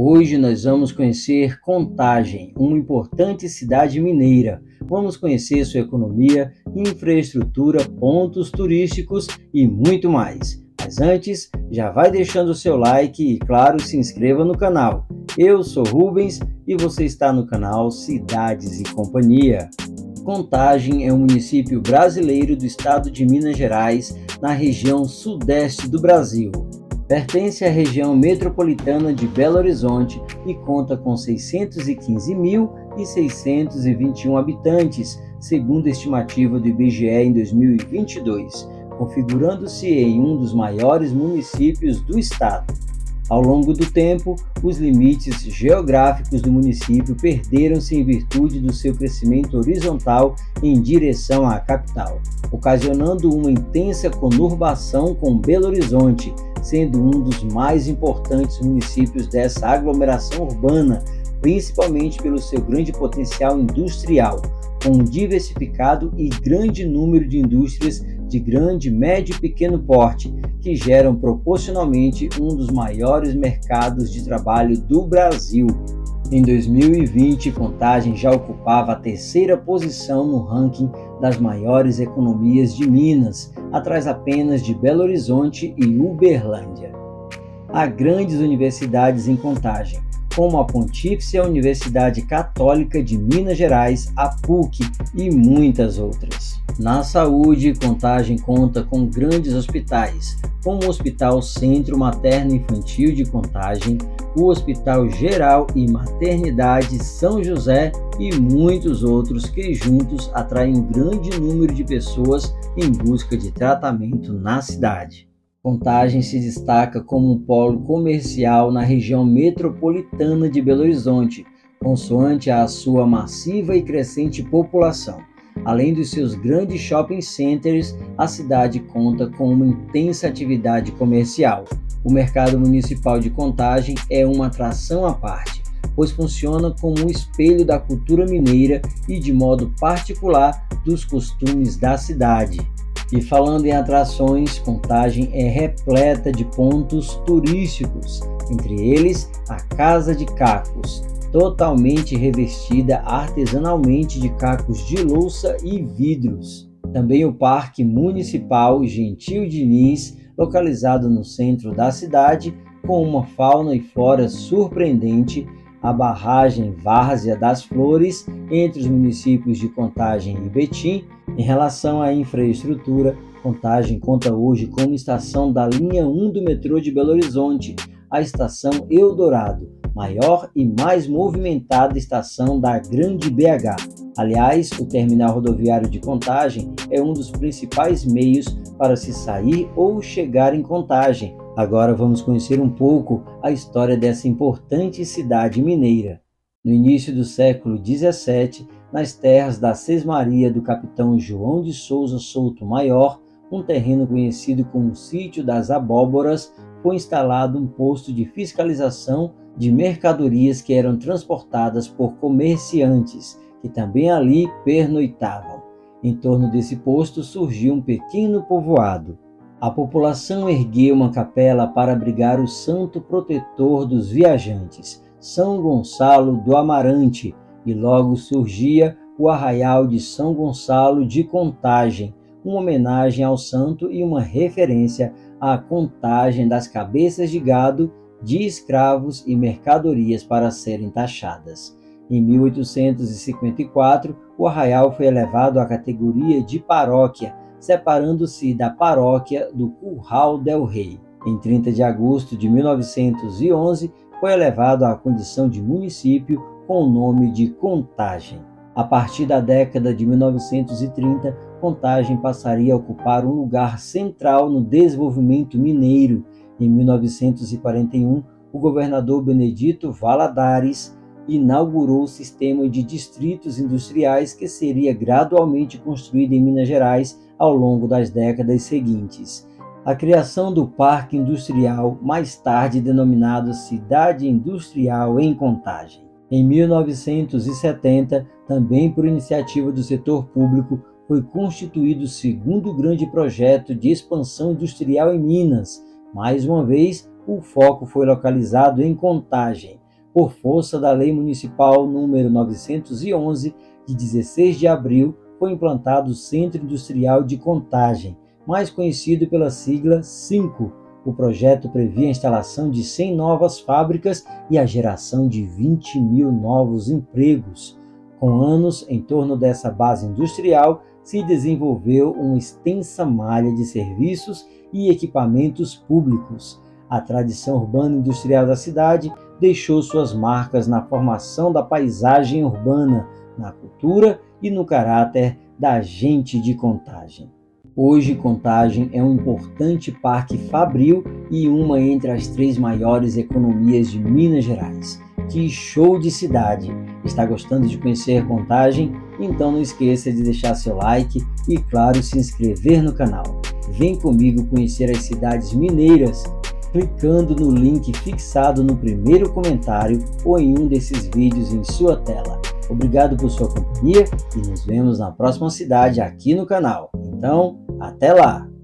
Hoje nós vamos conhecer Contagem, uma importante cidade mineira. Vamos conhecer sua economia, infraestrutura, pontos turísticos e muito mais. Mas antes, já vai deixando o seu like e, claro, se inscreva no canal. Eu sou Rubens e você está no canal Cidades e Companhia. Contagem é um município brasileiro do estado de Minas Gerais, na região sudeste do Brasil. Pertence à região metropolitana de Belo Horizonte e conta com 615.621 habitantes, segundo a estimativa do IBGE em 2022, configurando-se em um dos maiores municípios do estado. Ao longo do tempo, os limites geográficos do município perderam-se em virtude do seu crescimento horizontal em direção à capital, ocasionando uma intensa conurbação com Belo Horizonte, sendo um dos mais importantes municípios dessa aglomeração urbana, principalmente pelo seu grande potencial industrial, com um diversificado e grande número de indústrias de grande, médio e pequeno porte, que geram proporcionalmente um dos maiores mercados de trabalho do Brasil. Em 2020, Contagem já ocupava a terceira posição no ranking das maiores economias de Minas, atrás apenas de Belo Horizonte e Uberlândia. Há grandes universidades em Contagem, como a Pontífice Universidade Católica de Minas Gerais, a PUC, e muitas outras. Na saúde, Contagem conta com grandes hospitais, como o Hospital Centro Materno Infantil de Contagem, o Hospital Geral e Maternidade São José e muitos outros que juntos atraem um grande número de pessoas em busca de tratamento na cidade. Contagem se destaca como um polo comercial na região metropolitana de Belo Horizonte, consoante a sua massiva e crescente população. Além dos seus grandes shopping centers, a cidade conta com uma intensa atividade comercial. O mercado municipal de Contagem é uma atração à parte, pois funciona como um espelho da cultura mineira e, de modo particular, dos costumes da cidade. E falando em atrações, Contagem é repleta de pontos turísticos, entre eles a Casa de Cacos, totalmente revestida artesanalmente de cacos de louça e vidros. Também o Parque Municipal Gentil Diniz, localizado no centro da cidade, com uma fauna e flora surpreendente, a barragem Várzea das Flores, entre os municípios de Contagem e Betim. Em relação à infraestrutura, Contagem conta hoje com uma estação da linha 1 do metrô de Belo Horizonte, a Estação Eldorado, maior e mais movimentada estação da Grande BH. Aliás, o terminal rodoviário de Contagem é um dos principais meios para se sair ou chegar em Contagem. Agora vamos conhecer um pouco a história dessa importante cidade mineira. No início do século XVII, nas terras da Sesmaria do capitão João de Souza Souto Maior, um terreno conhecido como Sítio das Abóboras, foi instalado um posto de fiscalização de mercadorias que eram transportadas por comerciantes, que também ali pernoitavam. Em torno desse posto surgiu um pequeno povoado. A população ergueu uma capela para abrigar o santo protetor dos viajantes, São Gonçalo do Amarante, e logo surgia o arraial de São Gonçalo de Contagem, uma homenagem ao santo e uma referência à contagem das cabeças de gado, de escravos e mercadorias para serem taxadas. Em 1854, o arraial foi elevado à categoria de paróquia, separando-se da paróquia do Curral del Rei. Em 30 de agosto de 1911, foi elevado à condição de município com o nome de Contagem. A partir da década de 1930, Contagem passaria a ocupar um lugar central no desenvolvimento mineiro. Em 1941, o governador Benedito Valadares inaugurou o sistema de distritos industriais que seria gradualmente construído em Minas Gerais ao longo das décadas seguintes. A criação do Parque Industrial, mais tarde denominado Cidade Industrial em Contagem. Em 1970, também por iniciativa do setor público, foi constituído o segundo grande projeto de expansão industrial em Minas. Mais uma vez, o foco foi localizado em Contagem, por força da Lei Municipal número 911, de 16 de abril, foi implantado o Centro Industrial de Contagem, mais conhecido pela sigla 5. O projeto previa a instalação de 100 novas fábricas e a geração de 20 mil novos empregos. Com anos em torno dessa base industrial, se desenvolveu uma extensa malha de serviços e equipamentos públicos. A tradição urbana industrial da cidade deixou suas marcas na formação da paisagem urbana, na cultura e no caráter da gente de Contagem. Hoje, Contagem é um importante parque fabril e uma entre as 3 maiores economias de Minas Gerais. Que show de cidade! Está gostando de conhecer Contagem? Então não esqueça de deixar seu like e, claro, se inscrever no canal. Vem comigo conhecer as cidades mineiras, clicando no link fixado no primeiro comentário ou em um desses vídeos em sua tela. Obrigado por sua companhia e nos vemos na próxima cidade aqui no canal. Então, até lá!